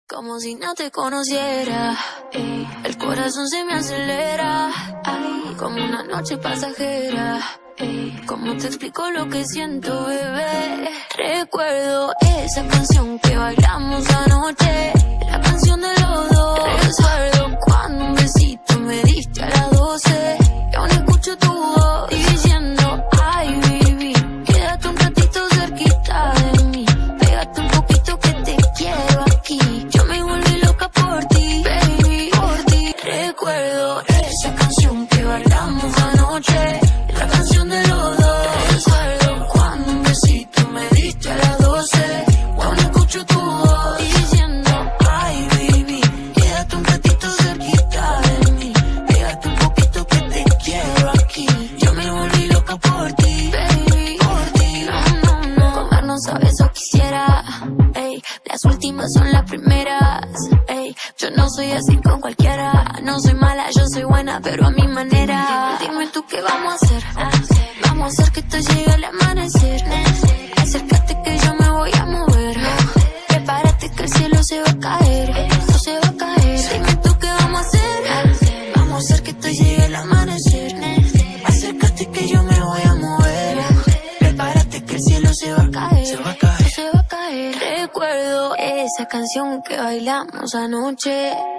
Como si no te conociera, ey, el corazón se me acelera, ay, como una noche pasajera, ey, ¿cómo te explico lo que siento, bebé? Recuerdo esa canción que bailamos anoche, la canción de los dos. Recuerdo cuando un besito me diste a las 12, y aún escucho tu voz diciendo, ay, baby, quédate un ratito cerquita de mí, pégate un poquito que te quiero aquí. Recuerdo esa canción que bailamos anoche, la canción de los dos. Recuerdo cuando un besito me diste a las 12, cuando escucho tu voz diciendo, ay, baby, quédate un ratito cerquita de mí, pégate un poquito que te quiero aquí. Yo me volví loca por ti, baby, por ti. No, comernos a besos quisiera, ey, las últimas son las primeras, ey. Yo no soy así con cualquiera, no soy mala, yo soy buena, pero a mi manera. Dime tú qué vamos a hacer, vamos a hacer que esto llegue al amanecer. Acércate que yo me voy a mover, prepárate que el cielo se va a caer, esto se va a caer. Dime tú qué vamos a hacer, vamos a hacer que esto llegue al amanecer. Acércate que yo me voy a mover, prepárate que el cielo se va a caer, se va a caer. Se va a caer. Recuerdo esa canción que bailamos anoche,